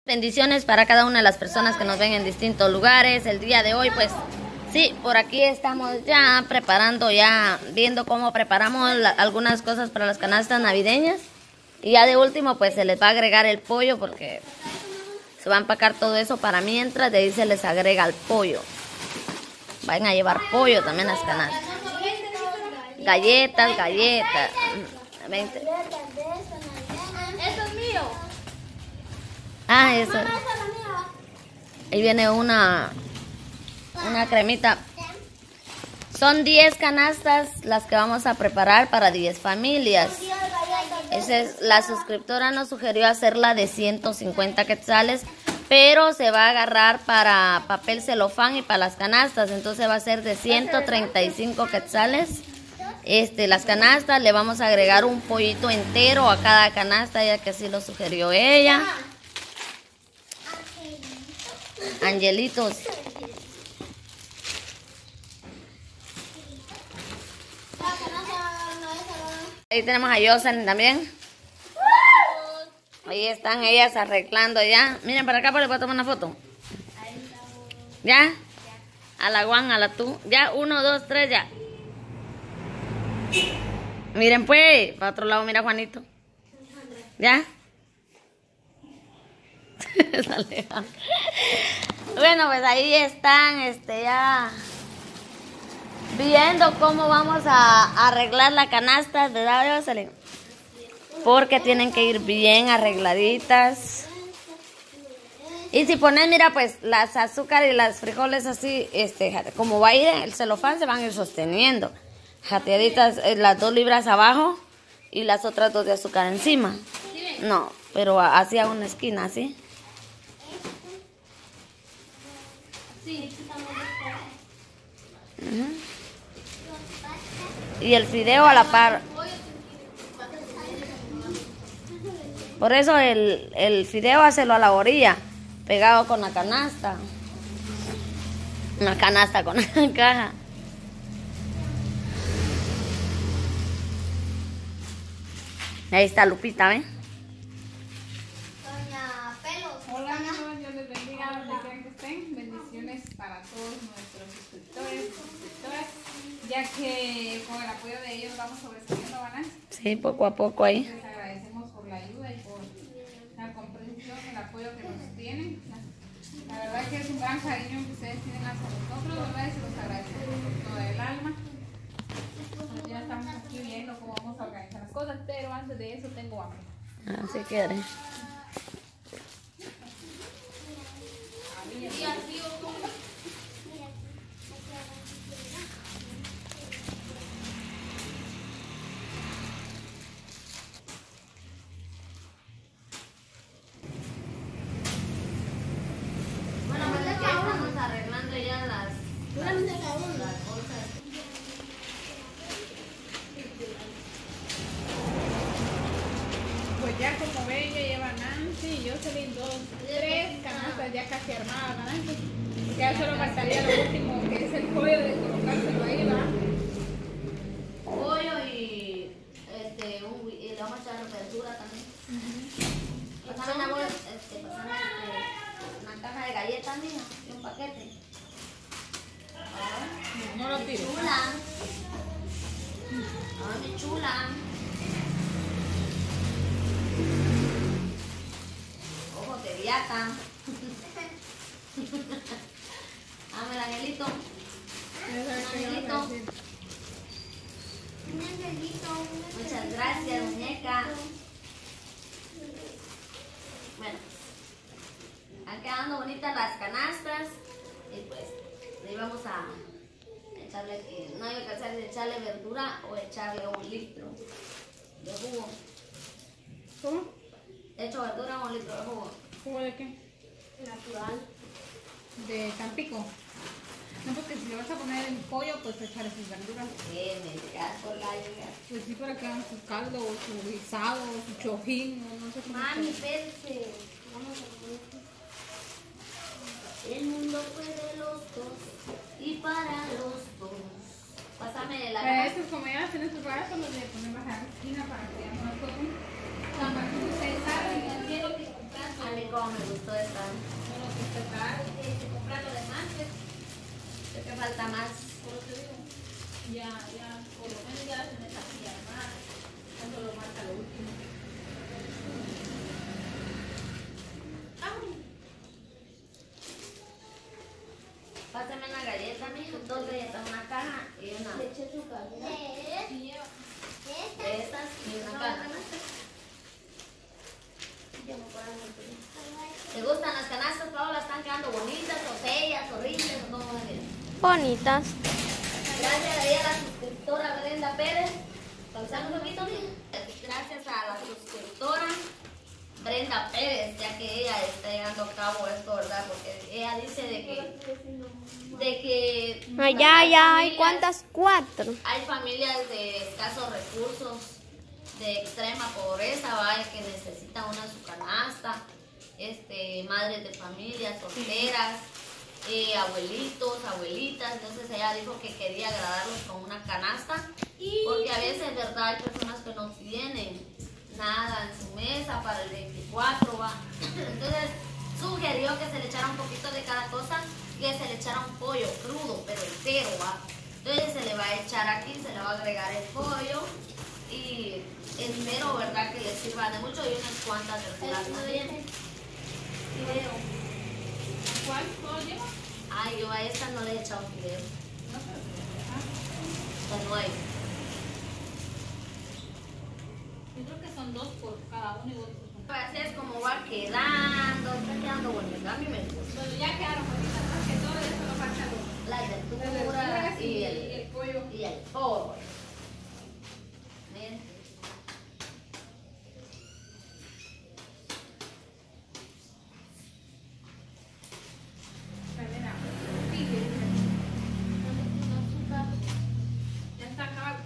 Bendiciones para cada una de las personas que nos ven en distintos lugares. El día de hoy, pues, sí, por aquí estamos ya preparando, ya viendo cómo preparamos algunas cosas para las canastas navideñas. Y ya de último, pues, se les va a agregar el pollo porque se va a empacar todo eso para mientras. De ahí se les agrega el pollo. Van a llevar pollo también las canastas. Galletas. 20. Eso es mío. Ah, eso. Ahí viene una cremita. Son 10 canastas las que vamos a preparar para 10 familias. La suscriptora nos sugirió hacerla de 150 quetzales, pero se va a agarrar para papel celofán y para las canastas. Entonces va a ser de 135 quetzales. Las canastas, le vamos a agregar un pollito entero a cada canasta, ya que así lo sugirió ella. Angelitos. Ahí tenemos a Jocelyn también. Ahí están ellas arreglando ya. Miren para acá, les voy a tomar una foto. ¿Ya? A la Juan, a la tú. Ya, 1, 2, 3, ya. Miren pues, para otro lado, mira Juanito. ¿Ya? Bueno, pues ahí están, ya viendo cómo vamos a arreglar la canasta, ¿verdad, Jocelyn? Porque tienen que ir bien arregladitas. Y si ponen, mira, pues las azúcar y las frijoles así, como va a ir el celofán, se van a ir sosteniendo. Jateaditas, las 2 libras abajo y las otras 2 de azúcar encima. No, pero hacia una esquina, ¿así? Y el fideo a la par. Por eso el fideo hácelo a la orilla, pegado con la canasta. Una canasta con la caja. Ahí está Lupita, ¿ven? Hola amigos, Dios les bendiga donde quieran que estén. Bendiciones para todos nuestros suscriptores y suscriptoras, ya que con el apoyo de ellos vamos sobresaliendo, ¿verdad? Sí, poco a poco ahí. Les agradecemos por la ayuda y por la comprensión, el apoyo que nos tienen. La verdad que es un gran cariño que ustedes tienen hacia nosotros, ¿verdad? Y se los agradecemos con todo el alma. Ya estamos aquí viendo cómo vamos a organizar las cosas, pero antes de eso tengo hambre. Así quiere. Bueno, pues ya estamos arreglando ya las bolsas. Pues ya como ven, ya lleva Nancy y Jocelyn 3 canastas ya casi armadas, ¿verdad? Ya solo faltaría lo último, que es el pollo de colocárselo ahí, ¿verdad? Pollo y le vamos a echar verdura también. Pasame una bolsa, una caja de galletas, mija, y un paquete. No lo tiro. Chula. Ay, mi chula. Ojo, te viata. Dame el angelito. Muchas gracias, muñeca. Bueno, han quedando bonitas las canastas. Y pues, ahí vamos a echarle, no hay que hacer echarle verdura o echarle 1 litro de jugo. ¿Cómo? Hecho verdura, 1 litro de jugo. ¿Jugo de qué? Natural. De Tampico. No, porque si le vas a poner el pollo, pues echarle sus verduras. Me digas por la lluvia. Pues sí, para que hagan su caldo, o su guisado, o su chojín, o no sé cómo. Mami, espérate. Vamos a poner. El mundo fue de los dos y para los dos. Pásame la Estos como ya tienen sus baratos, los de poner bajar la esquina para que ya no los toquen. Para que ustedes saben, A mí como me gustó esta. Bueno, pues tratar de comprar lo demás, pues, Creo que falta más. por lo que digo, ya, por lo menos ya se me sabía más. Cuando lo marca lo último. Pásame una galleta, mijo. 2 galletas, una caja y una. Le eché azúcar, ¿verdad? Sí, lleva. De estas y una caja. ¿Te gustan las canastas, Paola? ¿Están quedando bonitas, o feas, horribles, o cómo es? Bonitas. Gracias a ella, la suscriptora Brenda Pérez. Pausamos un poquito, mija. Gracias a la suscriptora Brenda Pérez, ya que ella está llevando a cabo esto, ¿verdad? Porque ella dice de que Allá hay familias- cuántas, 4. hay familias de escasos recursos, de extrema pobreza, ¿va? Que necesitan una su canasta, madres de familias solteras, abuelitos, abuelitas. Entonces ella dijo que quería agradarlos con una canasta, porque a veces, ¿verdad? Hay personas que no tienen nada en su mesa para el 24, ¿va? Entonces sugirió que se le echara un poquito de cada cosa, que se le echara un pollo crudo, pero entero, ¿va? Entonces se le va a echar aquí, se le va a agregar el pollo y espero, ¿verdad? Que le sirva de mucho y unas cuantas verduras también. ¿Cuál? ¿Todo lleva? Ay, yo a esta no le he echado fideo, No, pero esta no hay. yo creo que son 2 por cada uno y vos. Así es como va quedando, está quedando bonito, a mí me gusta. Bueno, ya quedaron bonitas, más que todo eso lo falta Las las verduras verduras y y el el pollo. y el pollo. Miren. Cadena, pique. Ya está acabado.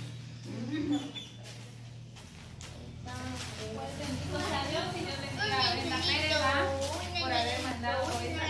Pues bendito sea Dios y Dios bendiga a Brenda Pérez, ¿va? Por haber mandado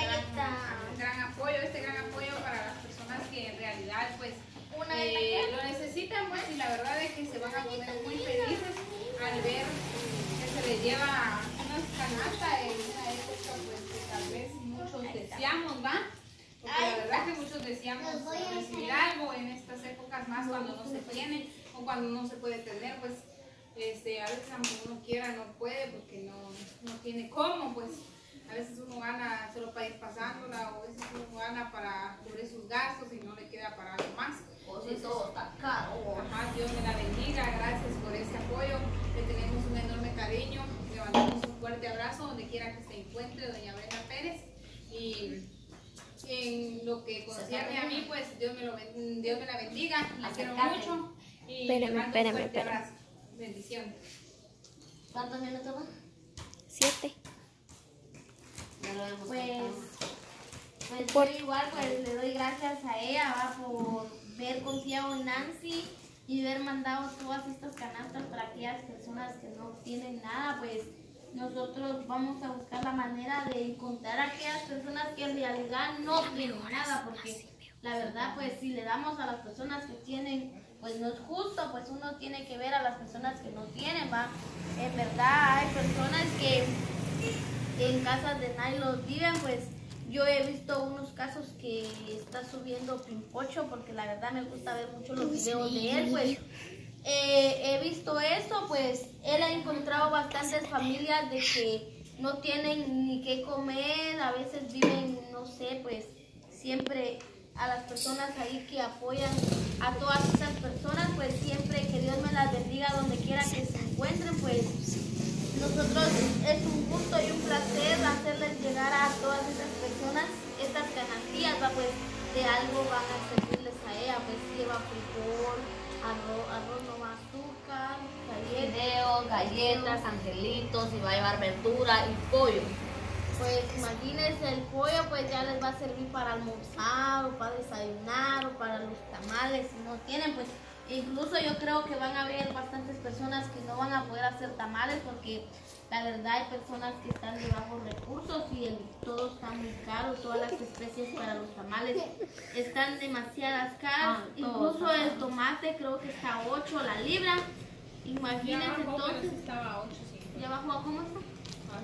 este gran apoyo para las personas que en realidad pues lo necesitan, pues, y la verdad es que se van a poner muy felices al ver que se les lleva unas canastas en una época pues que tal vez muchos deseamos, ¿va? Porque la verdad que muchos deseamos recibir algo en estas épocas, más cuando no se tiene o cuando no se puede tener, pues a veces aunque uno quiera no puede porque no tiene cómo, pues a veces uno gana solo para ir pasándola o a veces uno gana para cubrir sus gastos y no le queda para algo más. O si todo está caro. Ajá, Dios me la bendiga, gracias por ese apoyo, le tenemos un enorme cariño, le mandamos un fuerte abrazo donde quiera que se encuentre doña Brenda Pérez y en lo que concierne a mí, pues Dios me la bendiga, la quiero mucho y le mando un fuerte abrazo. Bendiciones. ¿Cuántos minutos más? 7. Ya lo hemos Pues Por- yo igual pues le doy gracias a ella, ¿va? Por ver confiado en Nancy y haber mandado todas estas canastas para aquellas personas que no tienen nada. Pues nosotros vamos a buscar la manera de encontrar a aquellas personas que en realidad no tienen nada, porque la verdad pues si le damos a las personas que tienen, pues no es justo, pues uno tiene que ver a las personas que no tienen, ¿va? En verdad hay personas que en casas de nylon viven, pues yo he visto unos casos que está subiendo Pimpocho, porque la verdad me gusta ver mucho los videos de él, pues he visto eso, pues él ha encontrado bastantes familias de que no tienen ni qué comer, a veces viven, no sé, pues siempre a las personas ahí que apoyan a todas esas personas, pues siempre que Dios me las bendiga donde quiera que se encuentren, pues nosotros es un gusto y un placer hacerles llegar a todas esas personas estas canastillas, ¿va? Pues de algo van a servirles a ella, pues lleva frijol, arroz no va azúcar, galletas. Fideos, galletas, angelitos, y va a llevar verdura y pollo. Pues imagínense el pollo, pues ya les va a servir para almorzar o para desayunar o para los tamales si no tienen, pues incluso yo creo que van a haber bastantes personas que no van a poder hacer tamales porque la verdad hay personas que están de bajos recursos y todo está muy caro, todas las especies para los tamales están demasiadas caras, incluso el tomate creo que está a 8 la libra, imagínense Ya bajó, pero entonces, sí estaba a 8, sí. ¿ya bajó a cómo está? Ah,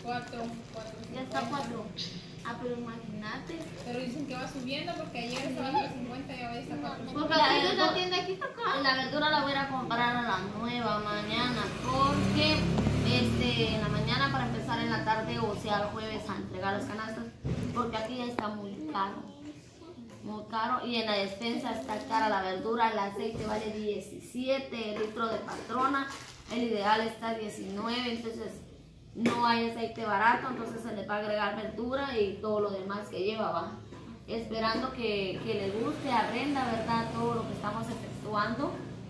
4. Ya está 4. Ah, pero imagínate. Pero dicen que va subiendo porque ayer estaba en 50 y ahora está 4. Porque aquí no está tienda, aquí está acá. La verdura la voy a ir a comprar a las 9 mañana porque en la mañana para empezar en la tarde o sea el jueves a entregar las canastas porque aquí ya está muy caro y en la despensa está cara la verdura, el aceite vale 17 litros de patrona, el ideal está 19, entonces no hay aceite barato, entonces se le va a agregar verdura y todo lo demás que lleva, va. Esperando que le guste a Brenda, ¿verdad? Todo lo que estamos efectuando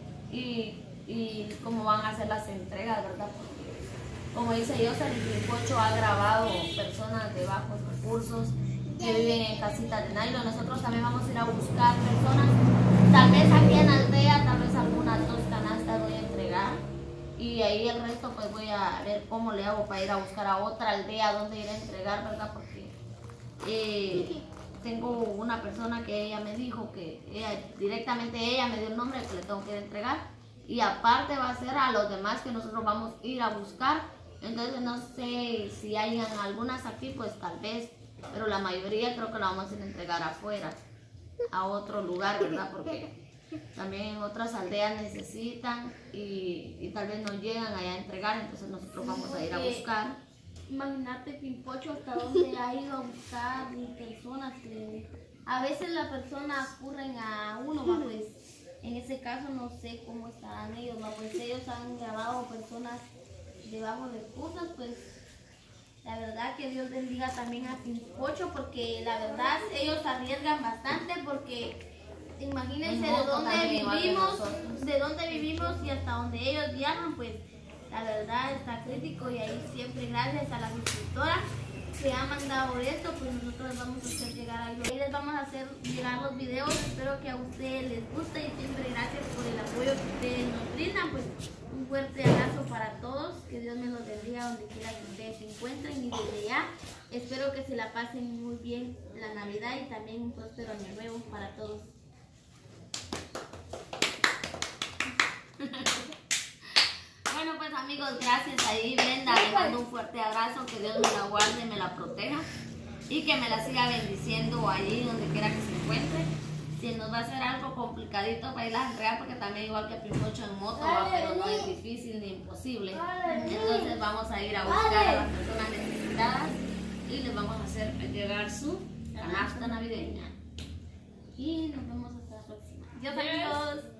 y cómo van a ser las entregas, ¿verdad? Porque, como dice Yosa, el Pincocho ha grabado personas de bajos recursos que viven en casitas de nylon. Nosotros también vamos a ir a buscar personas, tal vez aquí en Aldea, tal vez algunas 2 canastas voy a entregar. Y ahí el resto pues voy a ver cómo le hago para ir a buscar a otra aldea donde ir a entregar, ¿verdad? Porque tengo una persona que ella me dijo que directamente ella me dio el nombre que le tengo que ir a entregar. Y aparte va a ser a los demás que nosotros vamos a ir a buscar. Entonces no sé si hay algunas aquí, pues tal vez, pero la mayoría creo que la vamos a ir a entregar afuera, a otro lugar, ¿verdad? Porque también otras aldeas necesitan y tal vez no llegan allá a entregar, entonces nosotros vamos a ir a buscar. Imagínate, Pimpocho, hasta dónde ha ido a buscar personas que a veces las personas ocurren a uno, ¿va? Pues en ese caso no sé cómo estarán ellos, ¿va? Pues ellos han grabado personas de bajos recursos, pues la verdad que Dios bendiga también a Pimpocho porque la verdad ellos arriesgan bastante porque imagínense de dónde vivimos y hasta donde ellos viajan, pues la verdad está crítico y ahí siempre gracias a la suscriptora que ha mandado esto, pues nosotros les vamos a hacer llegar algo. Ahí les vamos a hacer llegar los videos, espero que a ustedes les guste y siempre gracias por el apoyo que ustedes nos brindan, pues un fuerte abrazo para todos, que Dios me los bendiga donde quiera que ustedes se encuentren y desde ya espero que se la pasen muy bien la Navidad y también un próspero año nuevo para todos. Bueno, pues amigos, gracias ahí Brenda, le mando un fuerte abrazo, que Dios me la guarde, me la proteja y que me la siga bendiciendo allí donde quiera que se encuentre. Si nos va a hacer algo complicadito para irlas a entregar, porque también igual que Pimpocho en moto, ¿va? Pero no es difícil ni imposible. Entonces vamos a ir a buscar a las personas necesitadas y les vamos a hacer llegar su canasta navideña. Y nos vemos hasta la próxima. Adiós amigos.